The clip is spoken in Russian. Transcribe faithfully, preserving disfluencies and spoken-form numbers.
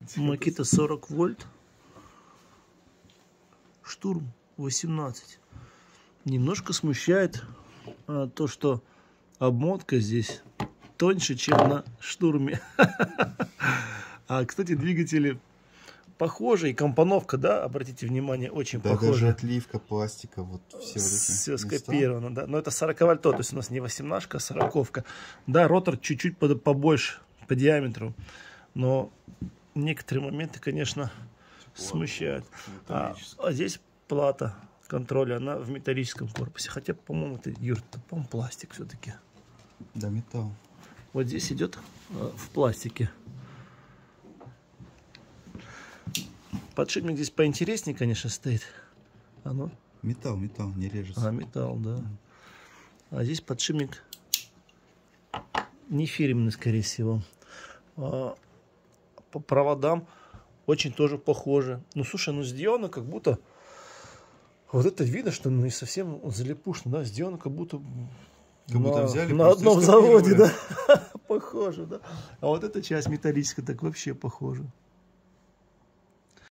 Makita сорок вольт. Штурм восемнадцать. Немножко смущает а, то, что обмотка здесь тоньше, чем на штурме. А, кстати, двигатели похожи, и компоновка, да, обратите внимание, очень да, похожа. Даже отливка пластика, вот все, все вот скопировано, да. Но это сорок вольтов, то есть у нас не восемнашка, а сороковка. Да, ротор чуть-чуть побольше по диаметру, но некоторые моменты, конечно, смущают. А, а здесь плата контроля, она в металлическом корпусе. Хотя, по-моему, это, Юр, по-моему, пластик все-таки. Да, металл. Вот здесь идет э, в пластике. Подшипник здесь поинтереснее, конечно, стоит. Оно... Металл, металл, не режется. А, металл, да. А здесь подшипник не фирменный, скорее всего. А, по проводам очень тоже похоже. Ну, слушай, ну сделано как будто... Вот это видно, что ну, не совсем залипушно, да? Сделано как будто... Как будто на, взяли, на одном заводе, да. Похоже, да. А вот эта часть металлическая так вообще похожа.